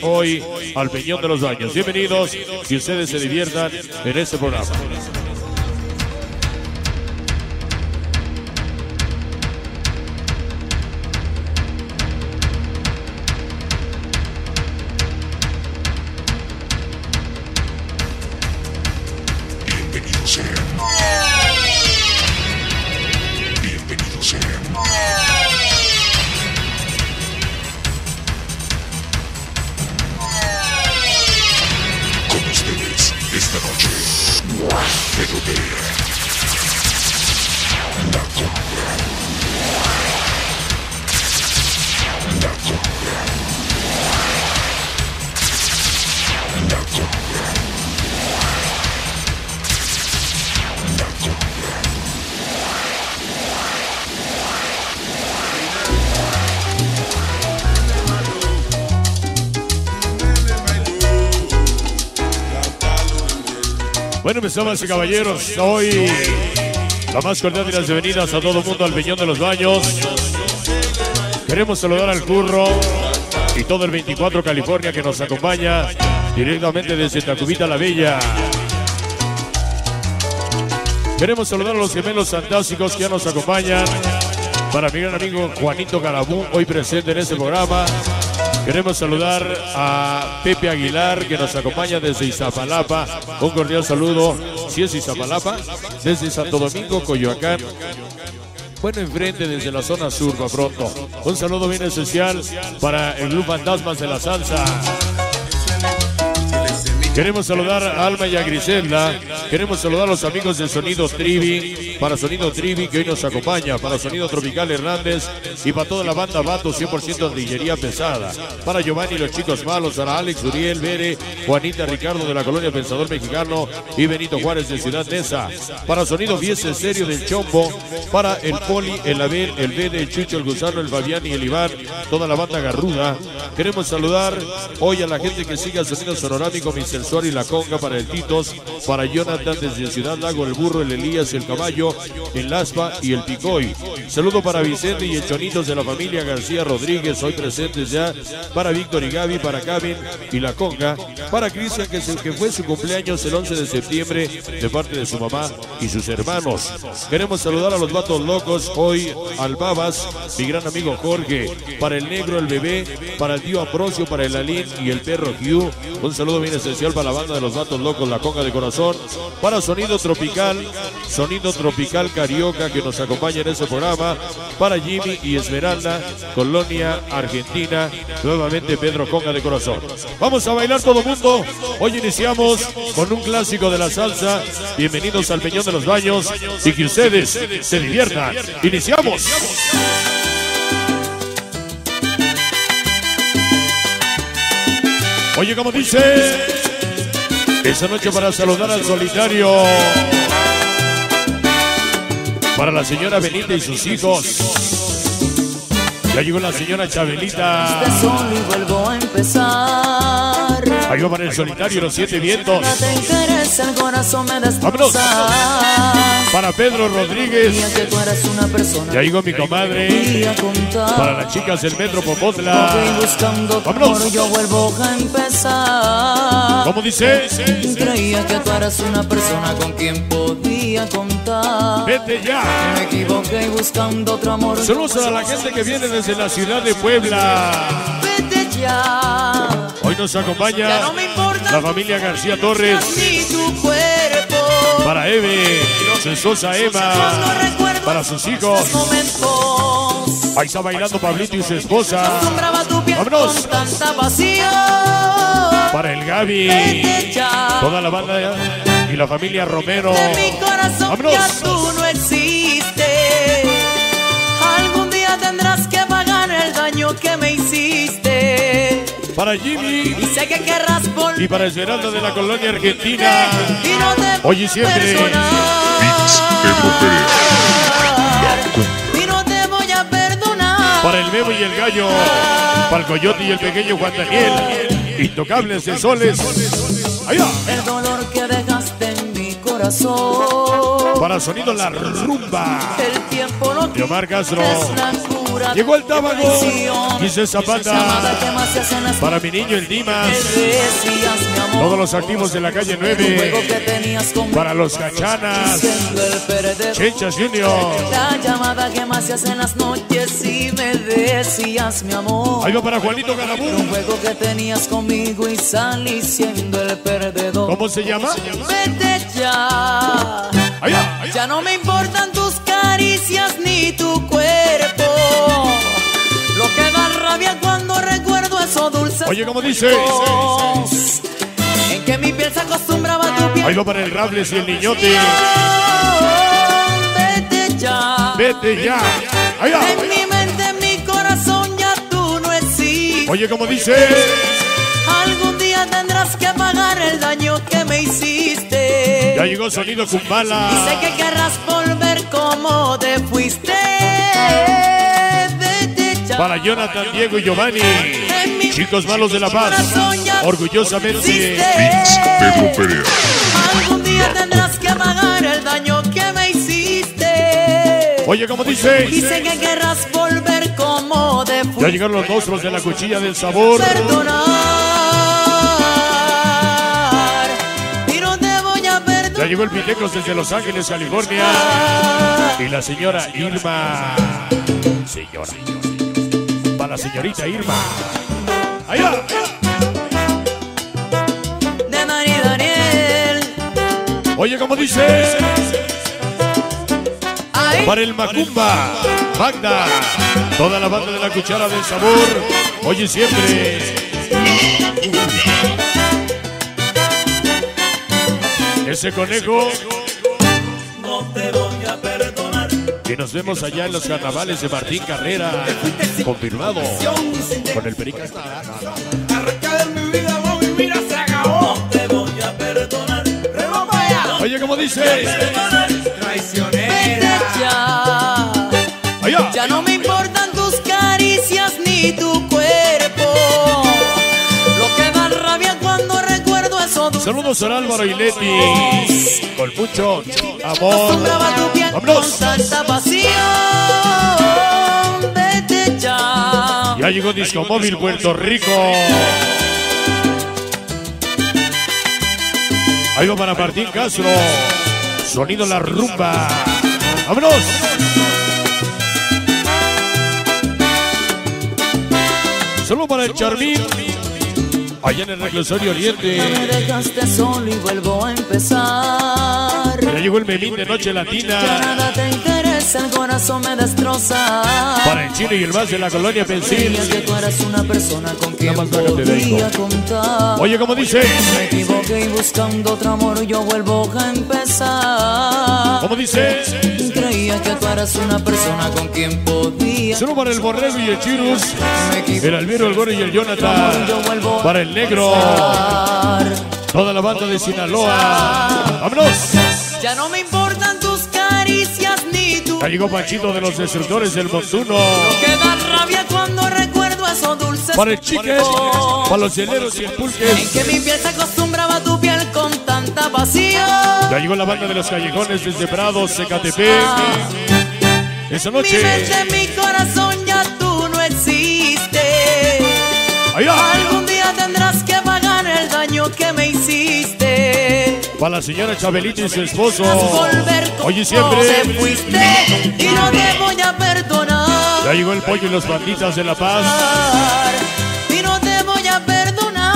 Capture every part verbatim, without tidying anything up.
hoy al Peñón de los Baños. Bienvenidos, que ustedes se diviertan en este programa. Bienvenidos sean. Bienvenidos sean. Con ustedes esta noche, Melodía, La Conga, La Conga, La Conga, La Conga. Bueno, mis damas y caballeros, hoy la más cordial de las bienvenidas a todo el mundo al Peñón de los Baños. Queremos saludar al Curro y todo el veinticuatro California que nos acompaña directamente desde Tacubita la Bella. Queremos saludar a los gemelos fantásticos que ya nos acompañan. Para mi gran amigo Juanito Garabú, hoy presente en este programa. Queremos saludar a Pepe Aguilar, que nos acompaña desde Iztapalapa. Un cordial saludo, si es Iztapalapa, desde Santo Domingo, Coyoacán. Bueno, enfrente desde la zona sur, va pronto. Un saludo bien especial para el Club Fantasmas de la Salsa. Queremos saludar a Alma y a Griselda. Queremos saludar a los amigos de Sonido Trivi. Para Sonido Trivi, que hoy nos acompaña. Para Sonido Tropical Hernández. Y para toda la banda Vato, cien por ciento artillería pesada. Para Giovanni y los chicos malos. Para Alex, Uriel, Bere, Juanita, Ricardo de la Colonia Pensador Mexicano. Y Benito Juárez de Ciudad Neza. Para Sonido Vies Estéreo del Chombo. Para el Poli, el Abel, el Bede, el Chucho, el Gusano, el Fabián y el Iván. Toda la banda Garruda. Queremos saludar hoy a la gente que sigue al Sonido Sonorámico, mister Suárez y La Conga. Para el Titos, para Jonathan desde Ciudad Lago, el Burro, el Elías, el Caballo, el Laspa y el Picoy. Saludo para Vicente y el Chonitos de la familia García Rodríguez, hoy presentes ya. Para Víctor y Gaby, para Kevin y La Conga. Para Cristian, que, que fue su cumpleaños el once de septiembre, de parte de su mamá y sus hermanos. Queremos saludar a los Vatos Locos, hoy al Babas, mi gran amigo Jorge. Para el Negro, el Bebé, para el tío Ambrosio, para el Alín y el perro Hugh. Un saludo bien especial para la banda de los Vatos Locos, La Conga de Corazón. Para Sonido Tropical, Sonido Tropical Carioca, que nos acompaña en ese programa. Para Jimmy y Esmeralda, Colonia, Argentina. Nuevamente Pedro Conga de Corazón. Vamos a bailar todo mundo. Hoy iniciamos con un clásico de la salsa. Bienvenidos al Peñón de los Baños y que ustedes se diviertan. Iniciamos. Oye, como dice, esa noche para saludar al solitario, para la señora Benita y sus hijos. Ya llegó la señora Chabelita. Ahí va para el solitario, los siete vientos. Vámonos. Para Pedro Rodríguez. Ya llegó mi comadre. Para las chicas del Metro Popotla. Vámonos. ¿Cómo dice? Creía que tú eras una persona con quien podía contar. Vete ya. Me equivoqué buscando otro amor. Saludos a la gente que viene desde la ciudad de Puebla. Vete ya. Hoy nos acompaña Ya no me importa la familia García Torres. ni tu cuerpo. Para Eve, su esposa Emma. No recuerdo Para sus hijos. esos momentos. Ahí está bailando Pablito y su esposa. Acostumbraba tu piel Vámonos. con tanta pasión. Para el Gaby. Vete ya. Toda la banda y la familia Romero. De mi corazón Vámonos. ya tú no existes. Algún día tendrás que pagar el daño que me hiciste. Para Jimmy Y sé que querrás volver. y para Esmeralda de la Colonia Argentina. Y no te Hoy y siempre. perdonar. Y no te voy a perdonar. Para el Bebo y el Gallo. Para el Coyote y el pequeño Juan Daniel. Intocables de soles. Ahí va. El dolor que dejaste en mi corazón. Para Sonido La Rumba. El tiempo no de Omar Castro. es la culpa. cura. Llegó el Tábago. traición. Quise Zapata. Llamada que más se hacen las Para mi niño el Dimas. me decías, mi amor. Todos los activos de la calle El juego que nueve. tenías conmigo, Para los Cachanas. siendo el perdedor. Chenchas Junior. La llamada que más se hace en las noches y me decías, mi amor. Ahí va para Juanito Era un Garabú. juego que tenías conmigo y salí siendo el perdedor. ¿Cómo se llama? Vete ya. Allá, allá. Ya no me importan tus caricias ni tu cuerpo. Lo que da rabia cuando recuerdo esos dulces. Oye, ¿cómo dice? momentos en que mi piel se acostumbraba a tu piel. Ahí va para el Rables y el Niñote. Vete ya. Vete ya. Allá. En mi mente, en mi corazón ya tú no existes. Oye, ¿cómo dice? Algún día tendrás que pagar el daño que me hiciste. Ya llegó Sonido Kumbala. Y sé que querrás volver como te fuiste. Vete ya. Para Jonathan, Diego y Giovanni. En mi Chicos malos de La Paz. corazón ya Orgullosamente. Vince Pedro Perea. Algún día tendrás que pagar el daño que me hiciste. Oye, ¿cómo dice? Y sé que querrás volver como te fuiste. Ya llegaron los monstruos de la cuchilla del sabor. Perdonar. Y no te voy a perdonar. Ya llegó el Pitecos desde Los Ángeles, California. Y la señora Irma. Señora. Para la señorita Irma. Allá. De Mari Daniel. Oye, ¿cómo dice? Ay. Para el Macumba, Magda, toda la banda de la cuchara del sabor. Oye, siempre. Ese conejo. No te voy a perdonar. Y nos vemos allá en los carnavales de Martín Carrera. Confirmado. Con el Perica. Arranca de mi vida, mami, mira, se acabó. No te voy a perdonar. Reba para allá. Oye, ¿cómo dice? Vete Traicionera. ya. Allá. Ya no me importan tus caricias ni tu cuerpo. Lo que da rabia cuando recuerdo eso. Saludos a Álvaro y Leti. Con mucho amor. Acostumbraba tu piel Vámonos. con tanta pasión. Vete ya. Ya llegó Disco Móvil Puerto Rico. Ahí va para Martín Castro. Sonido La Rumba. ¡Vámonos! Solo para el Charmín. Allá en el reclusorio Oriente. Me dejaste solo y vuelvo a empezar. Ya llegó el Melín de Noche Ya Latina. nada te interesa, el corazón me destroza. Para el Chino y el más de la colonia Pensil. Creía que tú eras una persona con quien Nada más bájate de ahí, podía hijo. contar. Oye, ¿cómo dice? Me equivoqué y buscando otro amor yo vuelvo a empezar. ¿Cómo dice? Creía que tú eras una persona con quien podía. Solo para el Borrego y el Chirus. Me equivoqué. El Alviro, el Gore y el Jonathan. Yo vuelvo a Para el Negro. empezar. Toda la banda de Sinaloa. ¡Vámonos! Ya no me importan tus caricias ni tu. Ya llegó Panchito de los Destructores del Montuno. Que da rabia cuando recuerdo esos dulces. Para el Chiques, momentos para los hieleros y el en Pulques. que mi piel se acostumbraba a tu piel con tanta pasión. Ya llegó la banda de los Callejones desde Prados, Zacatepec. Esa Mi noche. mente, mi corazón ya tú no existes. Allá. Algún día tendrás que pagar el daño que me hiciste. Para la señora Chabelita y su esposo. Volver como Oye, te siempre. fuiste y no te voy a perdonar. Ya llegó el Pollo y los Banditas de La Paz. Y no te voy a perdonar.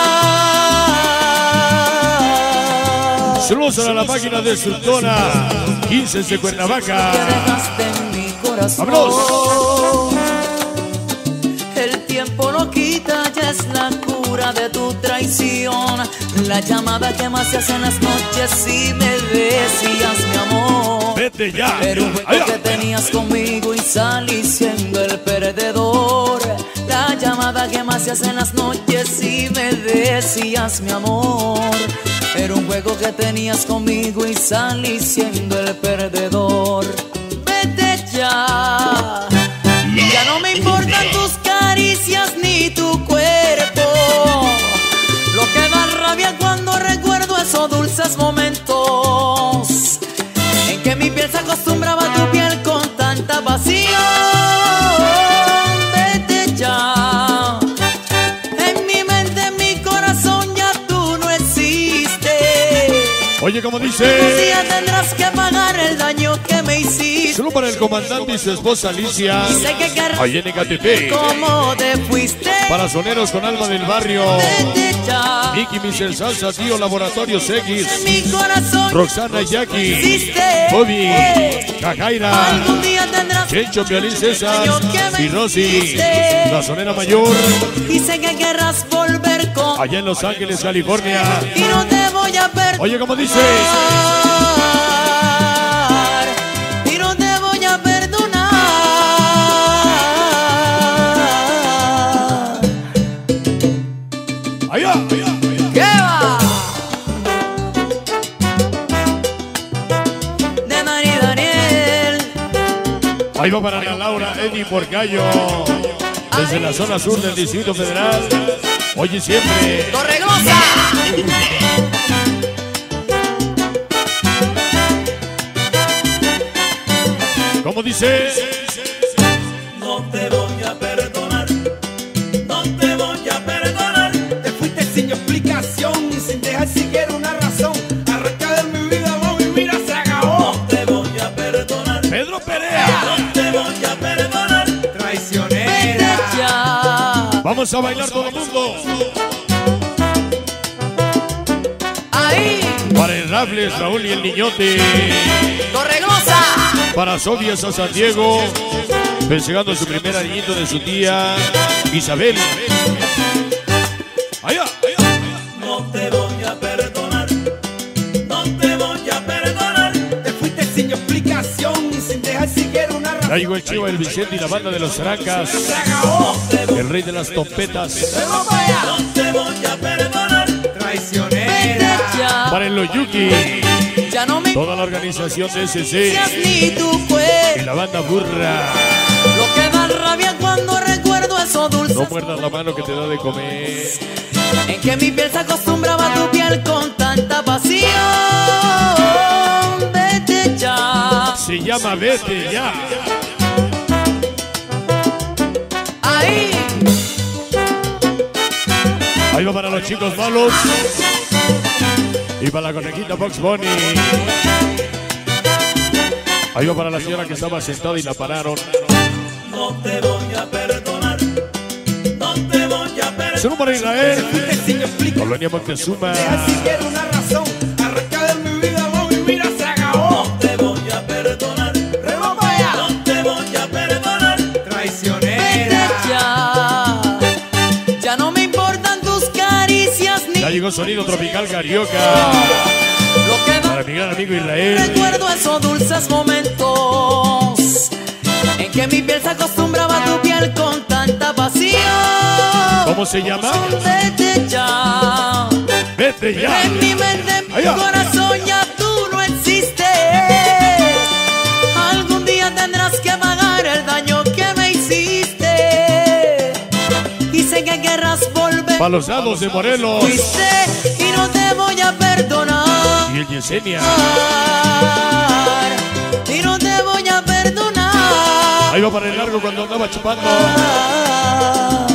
Saludos a la máquina destructora. quince de Cuernavaca. Que dejaste en mi corazón. ¡Vámonos! El tiempo lo quita, ya es la cura de tu traición. La llamada que más se hace en las noches y me decías, mi amor. Vete ya. Era un juego Allá. que tenías conmigo y salí siendo el perdedor. La llamada que más se hace en las noches y me decías, mi amor. Era un juego que tenías conmigo y salí siendo el perdedor. Vete ya. Ya no me importan tus caricias ni tu cuerpo. Lo que da rabia cuando recuerdo esos dulces momentos en que mi piel se acostumbraba a tu piel con tanta pasión. Oye, como Un dice. día tendrás que pagar el daño que me hiciste. Solo para el comandante y su esposa Alicia. Y sé que querrás Allá en Ecatepec. cómo te fuiste. Para soneros con alma del barrio. Vete ya. Vicky, Mister Salsa, tío, Laboratorios X. En mi corazón Roxana y Jackie. existe. Bobby. Cajaira. Algún día tendrás Chencho, Violín César. daño que me Y Rosy. hiciste. La sonera mayor. Y sé que querrás volver con. Allá en Los Ángeles, California. Y no te voy a perdonar. Oye, como dice. Y no te voy a perdonar. Allá, allá, allá. ¿Qué va? De Mari Daniel. Ahí va para Ana Laura, Eddie Porcayo. Desde la zona sur del Distrito Federal. Oye, siempre. Torregrosa. Como dice. No te voy a perdonar, no te voy a perdonar. Te fuiste sin explicación y sin dejar siquiera una razón. Arranca de mi vida, mami, mira, se acabó. No te voy a perdonar, Pedro Perea. no te voy a perdonar. Vete Traicionera. ya. Vamos a bailar todo el mundo. Ahí. Para el Rables, Raúl y el Niñote. Torregrosa. Para Sofias a San Diego. Festejando su primer añito de su tía Isabel. Allá, allá. No te voy a perdonar, no te voy a perdonar. Te fuiste sin explicación y sin dejar siquiera una razón. Ya llegó el Chivo, el Vicente y la banda de los Trancas. Se acabó. El rey de las trompetas. No te voy a perdonar. Vete Traicionera. ya. Para el Loyuki. Ya no me Toda la organización de S C. importas ni tu Y cuerpo. la banda Burra. Lo que da rabia cuando recuerdo eso dulce. No muerdas la mano que te da de comer. En que mi piel se acostumbraba a tu piel con tanta pasión. Vete ya. Se llama Vete ya. Ahí. Ahí va para los chicos malos. Y para la conejita Box Bunny. Ahí va para la señora que estaba sentada y la pararon. No te voy a perdonar, no te voy a perdonar. Saludos para Israel. Fuiste sin explicación. Colonia Montezuma. Dejar siquiera una razón. Arranca de mi vida, mami, mira, se acabó. No te voy a perdonar, no te voy a perdonar. Vete Traicionera. ya. Ya no me importan tus caricias ni Ya llegó Sonido Tropical Carioca. lo que da Para mi gran amigo Israel. recuerdo esos dulces momentos en que mi piel se acostumbraba a tu piel con tanta pasión. ¿Cómo se llama? Vete ya. Vete ya. En mi mente, en mi Allá. corazón ya tú no existes. Algún día tendrás que pagar el daño que me hiciste. Y sé que querrás volver. Para los lados de Morelos. Fuiste y no te voy a perdonar. Y el Yesenia. Y no te voy a perdonar. Ahí va para el largo cuando andaba chupando.